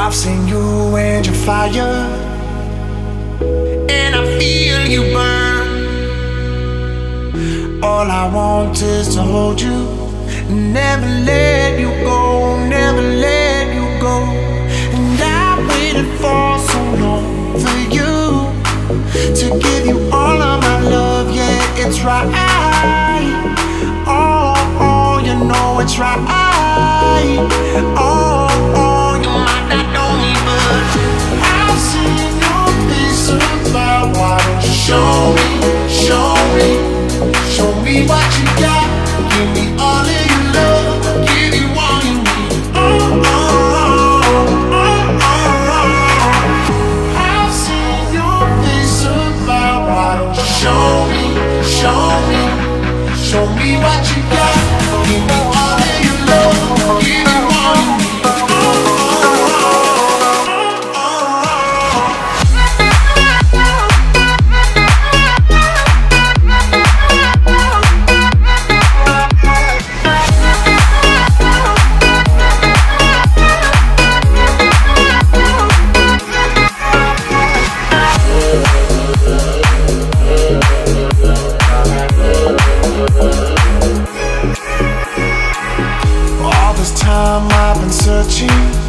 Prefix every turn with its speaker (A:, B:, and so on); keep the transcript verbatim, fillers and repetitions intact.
A: I've seen you and your fire, and I feel you burn. All I want is to hold you, never let you go, never let you go. And I waited for so long for you to give you all of my love, yeah, it's right. Oh, oh, you know it's right. Oh, oh, you might not know me, but I've seen your face about. Why don't you show me, show me, show me what you got. Give me all of your love, give you all you need. Oh, oh, oh, oh, oh, oh. I've seen your face about. Why don't you show me, show me, show me what you got. Give me all of your love, give you all you need. All this time I've been searching